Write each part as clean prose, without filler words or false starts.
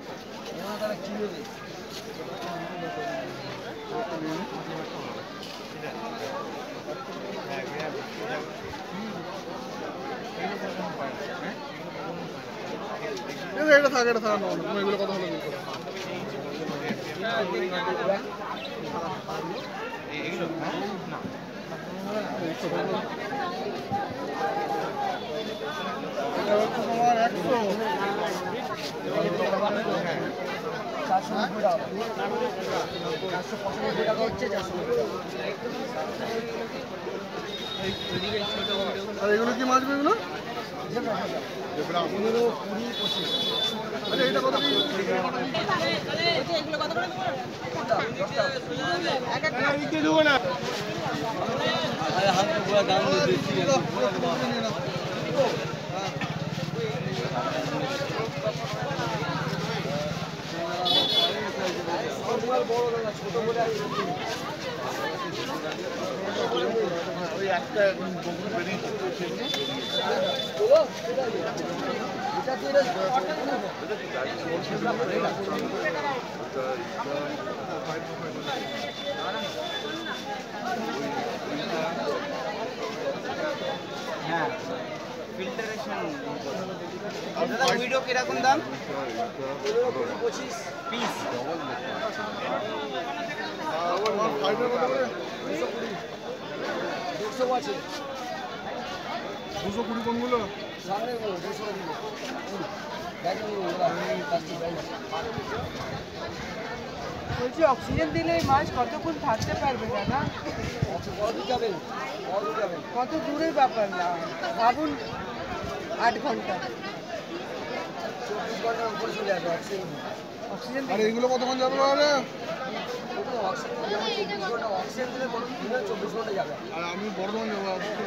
এটা থাকে না তুমি এগুলো কথা হলো তোমার 495 টাকা হচ্ছে 400। আর এগুলো কি মাছ এগুলো? 15, 20, 25। আচ্ছা এটা কত করে? এগুলো কত করে দেবো? এক একটা দেবো না। আরে হাত পুরো দাম দিয়ে দিচ্ছি। বড় দাদা ছোট বলে ওই একটা হ্যাঁ ফিল্টারেশন দাদা ভিডিও কিরকম দাম? 25 পিস। আছে 220 কোনগুলো? সামনে 220 বলছি অক্সিজেন দিলে মাছ কতক্ষণ থাকতে পারবে দাদা? কত দূরের ব্যাপার না ভাবুন 8 ঘন্টা 24 ঘন্টার উপরে চলে যাবে অক্সিজেন। আর এইগুলো কতক্ষণ যাবে? অক্সিজেন দিলে 24 ঘন্টা যাবে। আর আমি বর্ধমান যাবো,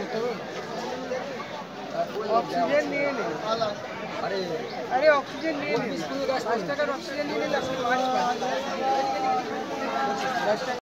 অক্সিজেন নিয়ে নে। আরে অক্সিজেন নিয়ে নে, 5 টাকার অক্সিজেন নিয়ে নিলে 10 টাকা।